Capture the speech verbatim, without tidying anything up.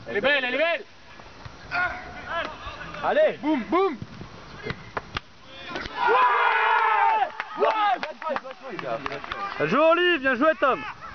Elle est belle, elle est belle. Allez, boum, boum. Bien joué Olive, bien joué Tom.